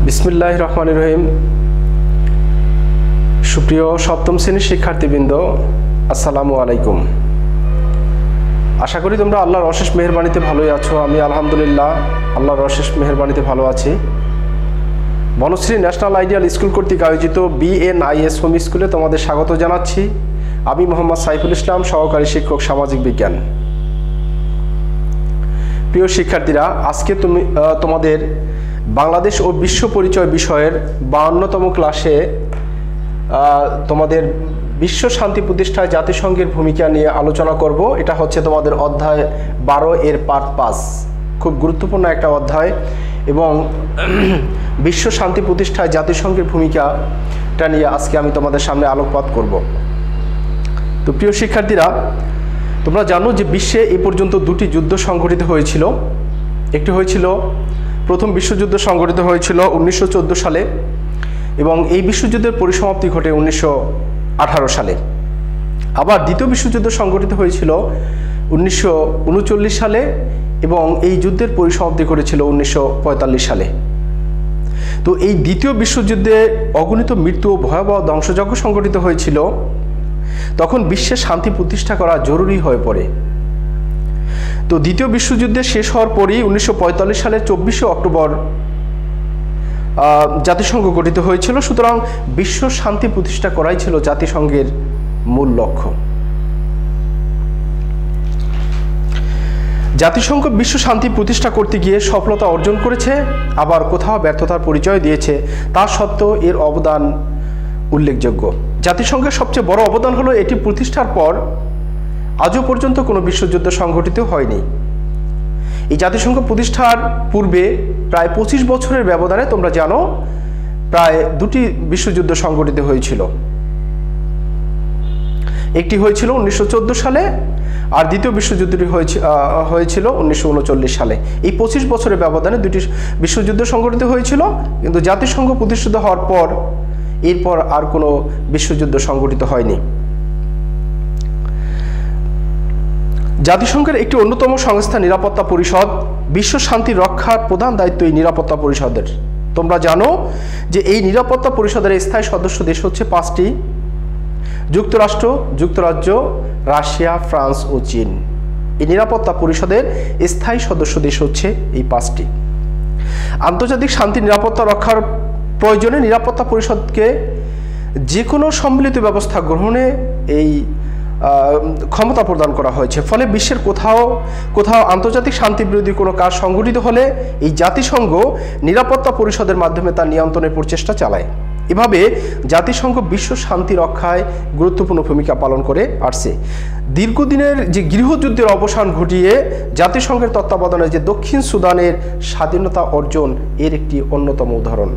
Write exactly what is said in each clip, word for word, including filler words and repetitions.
বিসমিল্লাহির রহমানির রহিম। সুপ্রিয় সপ্তম শ্রেণীর শিক্ষার্থীবৃন্দ, আসসালামু আলাইকুম। আশা করি তোমরা আল্লাহর অশেষ মেহেরবানিতে ভালোই আছো। আমি আলহামদুলিল্লাহ আল্লাহর অশেষ মেহেরবানিতে ভালো আছি। বনশ্রী ন্যাশনাল আইডিয়াল স্কুল কর্তৃক আয়োজিত বিএনআইএস হোম স্কুলে তোমাদের স্বাগত জানাচ্ছি। আমি মোহাম্মদ সাইফুল ইসলাম, সহকারী শিক্ষক, সামাজিক বিজ্ঞান। প্রিয় শিক্ষার্থীরা, আজকে তুমি তোমাদের বাংলাদেশ ও বিশ্ব পরিচয় বিষয়ের বাউন্নতম ক্লাসে তোমাদের বিশ্ব শান্তি প্রতিষ্ঠায় জাতিসংঘের ভূমিকা নিয়ে আলোচনা করব। এটা হচ্ছে তোমাদের অধ্যায় বারো এর পার্ট পাঁচ। খুব গুরুত্বপূর্ণ একটা অধ্যায় এবং বিশ্ব শান্তি প্রতিষ্ঠায় জাতিসংঘের ভূমিকাটা নিয়ে আজকে আমি তোমাদের সামনে আলোকপাত করব। তো প্রিয় শিক্ষার্থীরা, তোমরা জানো যে বিশ্বে এ পর্যন্ত দুটি যুদ্ধ সংঘটিত হয়েছিল। একটি হয়েছিল প্রথম বিশ্বযুদ্ধ সংঘটিত হয়েছিল উনিশশো চোদ্দো সালে এবং এই বিশ্বযুদ্ধের পরিসমাপ্তি ঘটে উনিশশো আঠারো সালে। আবার দ্বিতীয় বিশ্বযুদ্ধ সংঘটিত হয়েছিল উনিশশো উনচল্লিশ সালে এবং এই যুদ্ধের পরিসমাপ্তি ঘটেছিল উনিশশো পঁয়তাল্লিশ সালে। তো এই দ্বিতীয় বিশ্বযুদ্ধে অগণিত মৃত্যু ও ভয়াবহ ধ্বংসযজ্ঞ সংঘটিত হয়েছিল। তখন বিশ্বে শান্তি প্রতিষ্ঠা করা জরুরি হয়ে পড়ে। তো দ্বিতীয় বিশ্বযুদ্ধে শেষ হওয়ার পরই উনিশশো পঁয়তাল্লিশ সালের চব্বিশে অক্টোবর জাতিসংঘ গঠিত হয়েছিল। সুতরাং বিশ্ব শান্তি প্রতিষ্ঠা করাই ছিল জাতিসংঘের মূল লক্ষ্য। জাতিসংঘ বিশ্ব শান্তি প্রতিষ্ঠা করতে গিয়ে সফলতা অর্জন করেছে, আবার কোথাও ব্যর্থতার পরিচয় দিয়েছে। তা সত্ত্বেও এর অবদান উল্লেখযোগ্য। জাতিসংঘের সবচেয়ে বড় অবদান হলো এটি প্রতিষ্ঠার পর আজও পর্যন্ত কোনো বিশ্বযুদ্ধ সংঘটিত হয়নি। এই জাতিসংঘ প্রতিষ্ঠার পূর্বে প্রায় পঁচিশ বছরের ব্যবধানে তোমরা জানো প্রায় দুটি বিশ্বযুদ্ধ সংঘটিত হয়েছিল। একটি হয়েছিল উনিশশো চোদ্দো সালে আর দ্বিতীয় বিশ্বযুদ্ধটি হয়েছিল উনিশশো উনচল্লিশ সালে। এই পঁচিশ বছরের ব্যবধানে দুটি বিশ্বযুদ্ধ সংঘটিত হয়েছিল, কিন্তু জাতিসংঘ প্রতিষ্ঠিত হওয়ার পর এরপর আর কোনো বিশ্বযুদ্ধ সংঘটিত হয়নি। জাতিসংঘের একটি অন্যতম সংস্থা নিরাপত্তা পরিষদ। বিশ্ব শান্তি রক্ষার প্রধান দায়িত্ব এই নিরাপত্তা পরিষদের। তোমরা জানো যে এই নিরাপত্তা পরিষদের স্থায়ী সদস্য দেশ হচ্ছে পাঁচটি: যুক্তরাষ্ট্র, যুক্তরাজ্য, রাশিয়া, ফ্রান্স ও চীন। এই নিরাপত্তা পরিষদের স্থায়ী সদস্য দেশ হচ্ছে এই পাঁচটি। আন্তর্জাতিক শান্তি নিরাপত্তা রক্ষার প্রয়োজনে নিরাপত্তা পরিষদকে যে কোনো সম্মিলিত ব্যবস্থা গ্রহণে এই ক্ষমতা প্রদান করা হয়েছে। ফলে বিশ্বের কোথাও কোথাও আন্তর্জাতিক শান্তি বিরোধী কোনো কাজ সংঘটিত হলে এই জাতিসংঘ নিরাপত্তা পরিষদের মাধ্যমে তার নিয়ন্ত্রণের প্রচেষ্টা চালায়। এভাবে জাতিসংঘ বিশ্ব শান্তি রক্ষায় গুরুত্বপূর্ণ ভূমিকা পালন করে আসছে। দীর্ঘদিনের যে গৃহযুদ্ধের অবসান ঘটিয়ে জাতিসংঘের তত্ত্বাবধানে যে দক্ষিণ সুদানের স্বাধীনতা অর্জন এর একটি অন্যতম উদাহরণ।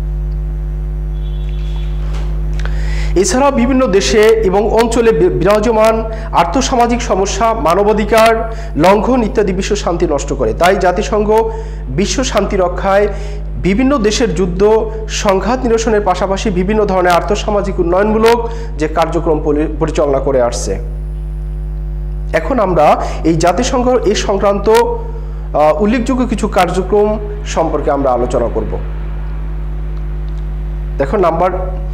এছাড়া বিভিন্ন দেশে এবং অঞ্চলে বিরাজমান আর্থসামাজিক সমস্যা, মানবাধিকার লঙ্ঘন ইত্যাদি বিশ্ব শান্তি নষ্ট করে। তাই জাতিসংঘ বিশ্ব শান্তি রক্ষায় বিভিন্ন দেশের যুদ্ধ সংঘাত নিরসনের পাশাপাশি বিভিন্ন ধরনের আর্থসামাজিক উন্নয়নমূলক যে কার্যক্রম পরিচালনা করে আসছে। এখন আমরা এই জাতিসংঘ এই সংক্রান্ত উল্লেখযোগ্য কিছু কার্যক্রম সম্পর্কে আমরা আলোচনা করব। দেখো, নাম্বার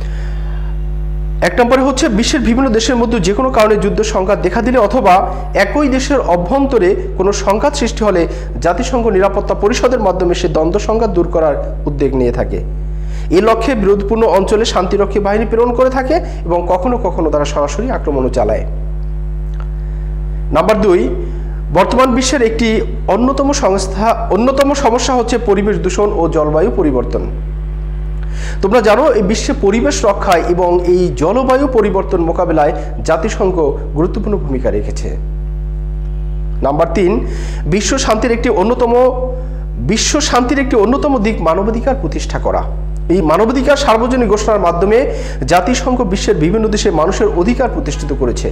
এক নম্বরে হচ্ছে বিশ্বের বিভিন্ন দেশের মধ্যে যে কোনো কারণে যুদ্ধ সংঘাত দেখা দিলে অথবা একই দেশের অভ্যন্তরে কোনো সংঘাত সৃষ্টি হলে জাতিসংঘ নিরাপত্তা পরিষদের মাধ্যমে সে দ্বন্দ্ব সংঘাত দূর করার উদ্যোগ নিয়ে থাকে। এই লক্ষ্যে বিরোধপূর্ণ অঞ্চলে শান্তিরক্ষী বাহিনী প্রেরণ করে থাকে এবং কখনো কখনো তারা সরাসরি আক্রমণও চালায়। নাম্বার দুই, বর্তমান বিশ্বের একটি অন্যতম সংস্থা অন্যতম সমস্যা হচ্ছে পরিবেশ দূষণ ও জলবায়ু পরিবর্তন। তোমরা জানো এই বিশ্বে পরিবেশ রক্ষায় এবং এই জলবায়ু পরিবর্তন মোকাবেলায় জাতিসংঘ গুরুত্বপূর্ণ ভূমিকা রেখেছে। নাম্বার তিন, বিশ্ব শান্তির একটি অন্যতম বিশ্ব শান্তির একটি অন্যতম দিক মানবাধিকার প্রতিষ্ঠা করা। এই মানবাধিকার সার্বজনীন ঘোষণার মাধ্যমে জাতিসংঘ বিশ্বের বিভিন্ন দেশে মানুষের অধিকার প্রতিষ্ঠিত করেছে।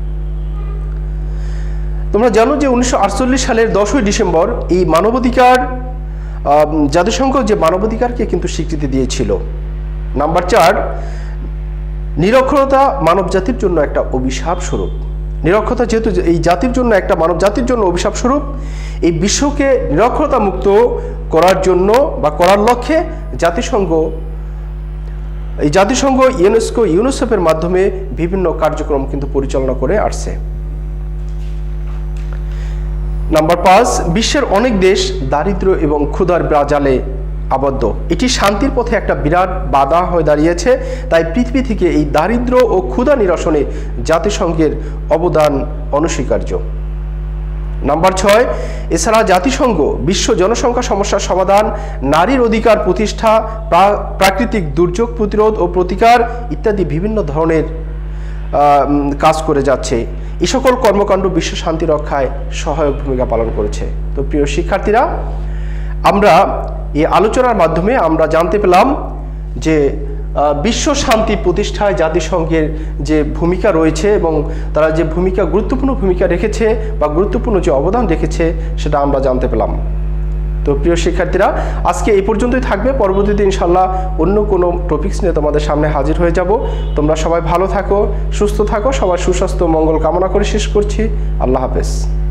তোমরা জানো যে উনিশশো আটচল্লিশ সালের দশই ডিসেম্বর এই মানবাধিকার জাতিসংঘ যে মানবাধিকারকে কিন্তু স্বীকৃতি দিয়েছিল। নাম্বার চার, নিরক্ষরতা মানব জাতির জন্য একটা অভিশাপ স্বরূপ। নিরক্ষরতা যেহেতু এই জাতির জন্য, একটা মানব জাতির জন্য অভিশাপ স্বরূপ, এই বিশ্বকে নিরক্ষরতা মুক্ত করার জন্য বা করার লক্ষ্যে জাতিসংঘ এই জাতিসংঘ ইউনেস্কো ইউনিসেফের মাধ্যমে বিভিন্ন কার্যক্রম কিন্তু পরিচালনা করে আসছে। নাম্বার পাঁচ, বিশ্বের অনেক দেশ দারিদ্র এবং ক্ষুধার জালে আবদ্ধ। এটি শান্তির পথে একটা বিরাট বাধা হয়ে দাঁড়িয়েছে। তাই পৃথিবী থেকে এই দারিদ্র ও ক্ষুধা নিরসনে জাতিসংঘের অবদান অনস্বীকার্য। নাম্বার ছয়, এছাড়া জাতিসংঘ বিশ্ব জনসংখ্যা সমস্যার সমাধান, নারীর অধিকার প্রতিষ্ঠা, প্রাকৃতিক দুর্যোগ প্রতিরোধ ও প্রতিকার ইত্যাদি বিভিন্ন ধরনের কাজ করে যাচ্ছে। এই সকল কর্মকাণ্ড বিশ্ব শান্তি রক্ষায় সহায়ক ভূমিকা পালন করেছে। তো প্রিয় শিক্ষার্থীরা, আমরা এই আলোচনার মাধ্যমে আমরা জানতে পেলাম যে বিশ্ব শান্তি প্রতিষ্ঠায় জাতিসংঘের যে ভূমিকা রয়েছে এবং তারা যে ভূমিকা গুরুত্বপূর্ণ ভূমিকা রেখেছে বা গুরুত্বপূর্ণ যে অবদান রেখেছে সেটা আমরা জানতে পেলাম। তো প্রিয় শিক্ষার্থীরা, আজকে এই পর্যন্তই থাকবে। পরবর্তীতে ইনশাল্লাহ অন্য কোনো টপিকস নিয়ে তোমাদের সামনে হাজির হয়ে যাব। তোমরা সবাই ভালো থাকো, সুস্থ থাকো। সবার সুস্বাস্থ্য মঙ্গল কামনা করে শেষ করছি। আল্লাহ হাফেজ।